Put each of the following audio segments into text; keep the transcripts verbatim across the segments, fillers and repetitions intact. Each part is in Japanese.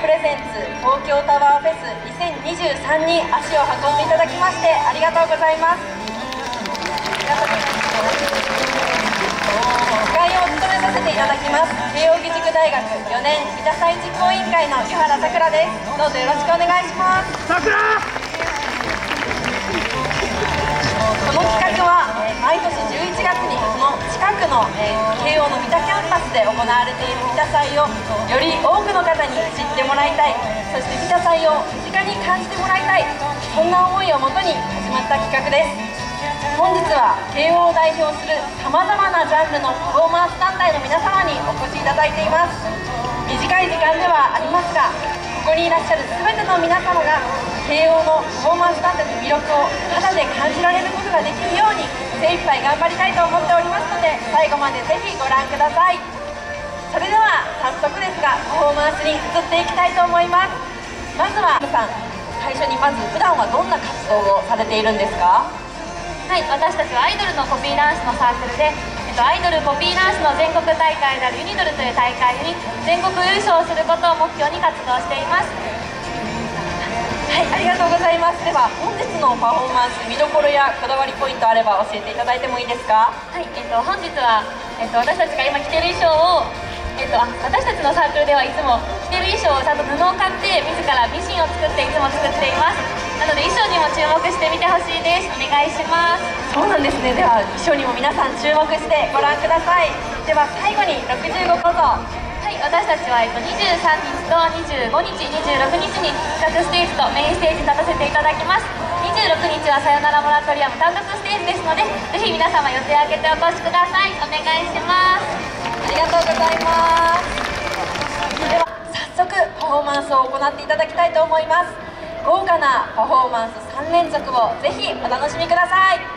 レゼンツ東京タワーフェスにせんにじゅうさんに足を運んでいただきましてありがとうございます。司会を務めさせていただきます慶應義塾大学よねん三田祭実行委員会の湯原さくらです。どうぞよろしくお願いします。さくらこの企画は、えー、毎年じゅういちがつにこの近くの、えー、慶応の三田キャンパスで行われている三田祭をより多くの方に知ってもらいたい、そして三田祭を身近に感じてもらいたい、そんな思いをもとに始まった企画です。本日は慶応を代表するさまざまなジャンルのパフォーマンス団体の皆様にお越しいただいています。短い時間ではありますが、ここにいらっしゃる全ての皆様が慶応のパフォーマンス団体の魅力を肌で感じられることができるように精一杯頑張りたいと思っておりますので、最後までぜひご覧ください。それでは早速ですがパフォーマンスに移っていきたいと思います。まずはさん、最初にまず普段はどんな活動をされているんですか？ はい、私たちはアイドルのコピーダンスのサークルで、えっと、アイドルコピーダンスの全国大会であるユニドルという大会に全国優勝することを目標に活動しています。 はい、ありがとうございます。では本日のパフォーマンス見どころやこだわりポイントあれば教えていただいてもいいですか？ はい、えっと、本日は、えっと、私たちが今着てる衣装を、えっと、私たちのサークルではいつも着てる衣装をちゃんと布を買って自らミシンを作っていつも作っています。なので衣装にも注目してみてほしいです。お願いします。 そうなんですね。では衣装にも皆さん注目してご覧ください。では最後にろくじゅうごどうぞ。 はい、私たちは、えっと、にじゅうさんにちとにじゅうごにち、にじゅうろくにちに企画ステージとメインステージに立たせていただきます。にじゅうろくにちはさよならモラトリアム単独ステージですので、ぜひ皆様予定を空けてお越しください。お願いします。 ありがとうございます。では早速パフォーマンスを行っていただきたいと思います。豪華なパフォーマンスさんれんぞくをぜひお楽しみください。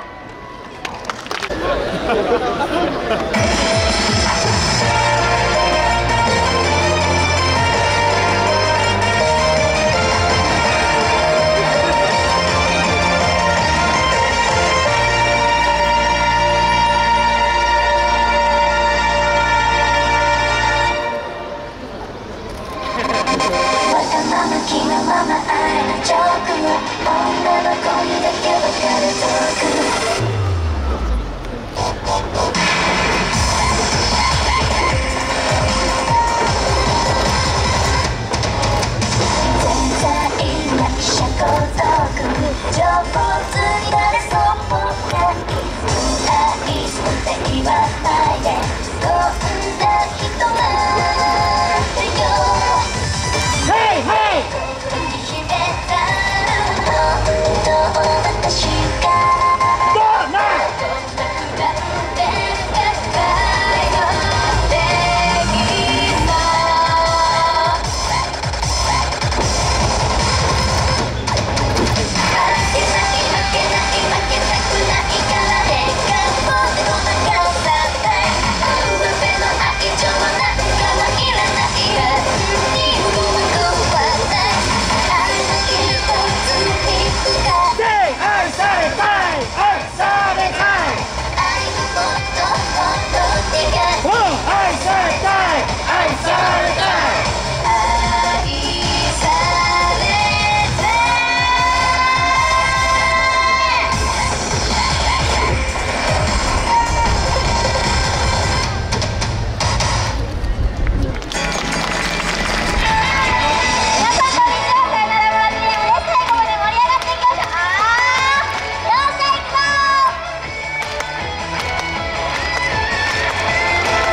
は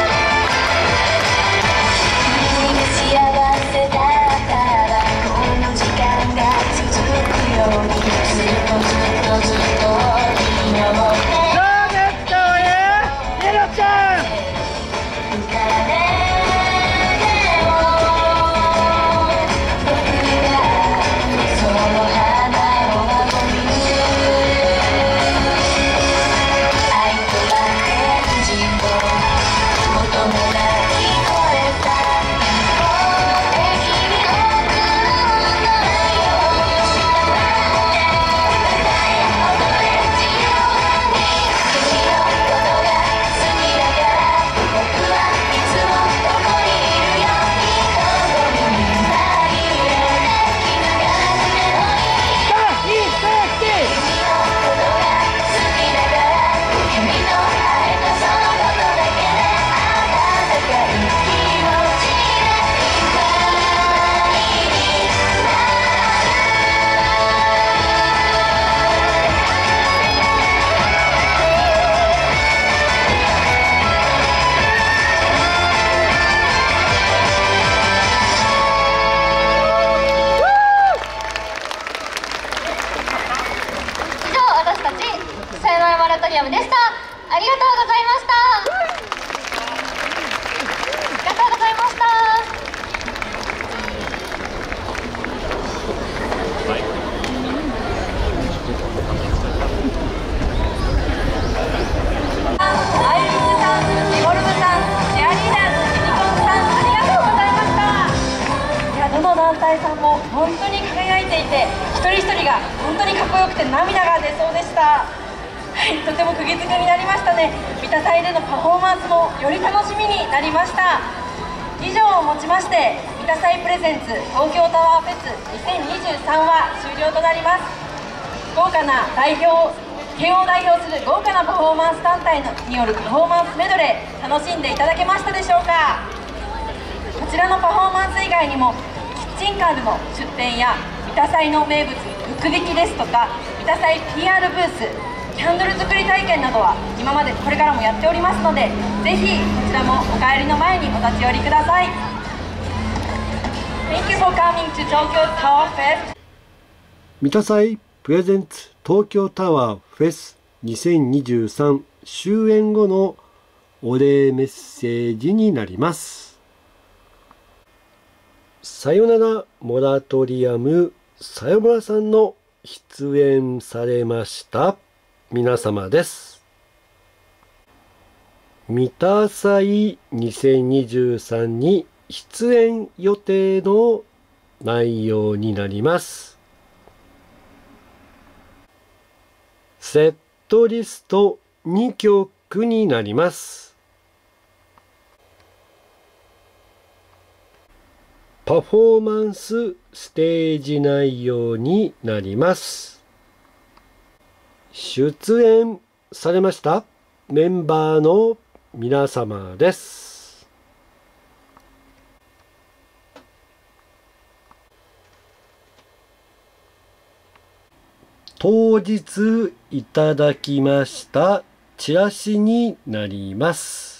人一人が本当にかっこよくて涙が出そうでした。はい、とても釘付けになりましたね。三田祭でのパフォーマンスもより楽しみになりました。以上をもちまして三田祭プレゼンツ東京タワーフェスにせんにじゅうさんは終了となります。豪華な代表慶応を代表する豪華なパフォーマンス団体のによるパフォーマンスメドレー楽しんでいただけましたでしょうか。こちらのパフォーマンス以外にもキッチンカーでの出店や三田祭の名物福引きですとか三田祭 ピーアール ブースキャンドル作り体験などは今までこれからもやっておりますので、ぜひこちらもお帰りの前にお立ち寄りください。 Thank you for coming to Tokyo Tower Fest。 三田祭プレゼンツ東京タワーフェスにせんにじゅうさん終演後のお礼メッセージになります。さよならモラトリアムさよむらさんの出演されました皆様です。三田祭にせんにじゅうさんに出演予定の内容になります。セットリストにきょくになります。パフォーマンスステージ内容になります。出演されましたメンバーの皆様です。当日いただきましたチラシになります。